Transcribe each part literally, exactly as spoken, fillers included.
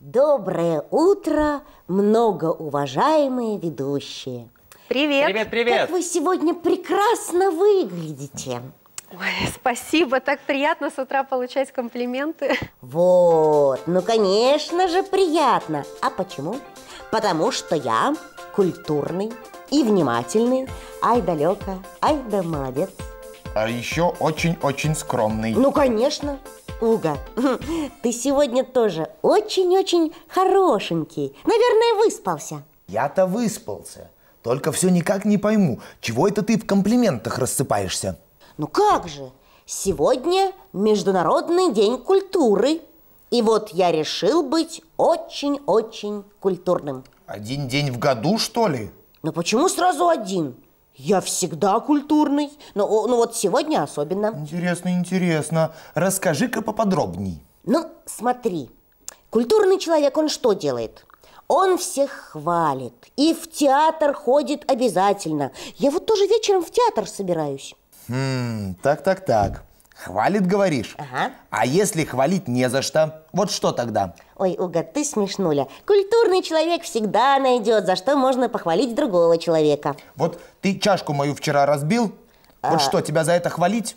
Доброе утро, многоуважаемые ведущие. Привет. Привет, привет. Как вы сегодня прекрасно выглядите. Ой, спасибо, так приятно с утра получать комплименты. Вот, ну, конечно же, приятно. А почему? Потому что я культурный и внимательный. Ай, далеко, ай, да молодец. А еще очень-очень скромный. Ну, конечно. Уга, ты сегодня тоже очень-очень хорошенький. Наверное, выспался. Я-то выспался. Только все никак не пойму, чего это ты в комплиментах рассыпаешься? Ну как же, сегодня Международный день культуры. И вот я решил быть очень-очень культурным. Один день в году, что ли? Ну почему сразу один? Я всегда культурный, но ну вот сегодня особенно. Интересно, интересно. Расскажи-ка поподробней. Ну, смотри, культурный человек, он что делает? Он всех хвалит и в театр ходит обязательно. Я вот тоже вечером в театр собираюсь. Хм, так-так-так. Хвалит, говоришь? Ага. А если хвалить не за что? Вот что тогда? Ой, Уга, ты смешнуля. Культурный человек всегда найдет, за что можно похвалить другого человека. Вот ты чашку мою вчера разбил. А... Вот что, тебя за это хвалить?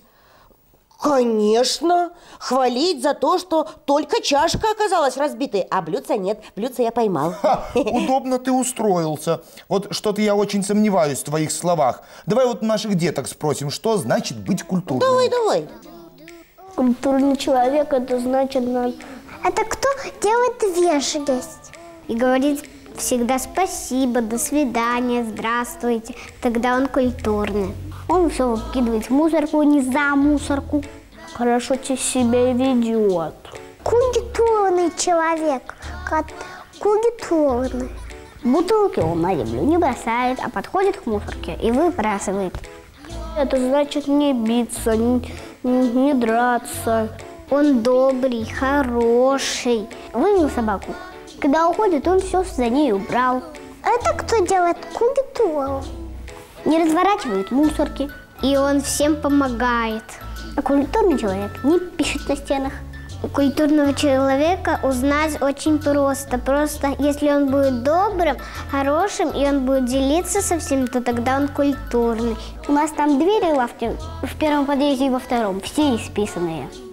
Конечно. Хвалить за то, что только чашка оказалась разбитой, а блюдца нет. Блюдца я поймал. Ха, удобно ты устроился. Вот что-то я очень сомневаюсь в твоих словах. Давай вот наших деток спросим, что значит быть культурным. Давай, давай. Культурный человек, это значит... Это кто делает вежливость и говорит всегда спасибо, до свидания, здравствуйте. Тогда он культурный. Он все выкидывает в мусорку, не за мусорку. Хорошо себя ведет. Культурный человек. Культурный. Бутылки он на землю не бросает, а подходит к мусорке и выбрасывает. Это значит не биться, не, не, не драться. Он добрый, хороший. Вывел собаку. Когда уходит, он все за ней убрал. Это кто делает культуру? Не разворачивает мусорки. И он всем помогает. А культурный человек не пишет на стенах. У культурного человека узнать очень просто. Просто если он будет добрым, хорошим, и он будет делиться со всем, то тогда он культурный. У нас там двери лавки в первом подъезде и во втором. Все исписанные.